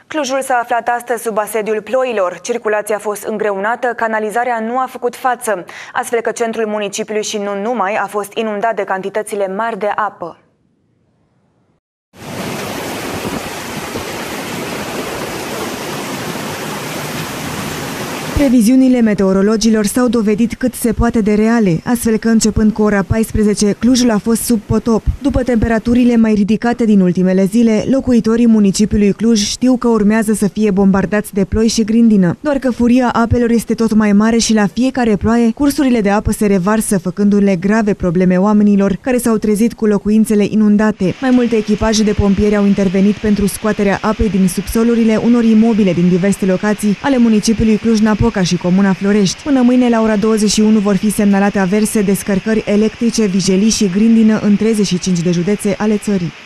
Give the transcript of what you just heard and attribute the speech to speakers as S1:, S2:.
S1: Clujul s-a aflat astăzi sub asediul ploilor. Circulația a fost îngreunată, canalizarea nu a făcut față, astfel că centrul municipiului și nu numai a fost inundat de cantitățile mari de apă.
S2: Previziunile meteorologilor s-au dovedit cât se poate de reale, astfel că începând cu ora 14, Clujul a fost sub potop. După temperaturile mai ridicate din ultimele zile, locuitorii municipiului Cluj știu că urmează să fie bombardați de ploi și grindină. Doar că furia apelor este tot mai mare și la fiecare ploaie, cursurile de apă se revarsă, făcându-le grave probleme oamenilor care s-au trezit cu locuințele inundate. Mai multe echipaje de pompieri au intervenit pentru scoaterea apei din subsolurile unor imobile din diverse locații ale municipiului Cluj-Napoca și comuna Florești. Până mâine, la ora 21, vor fi semnalate averse, descărcări electrice, vijelii și grindină în 35 de județe ale țării.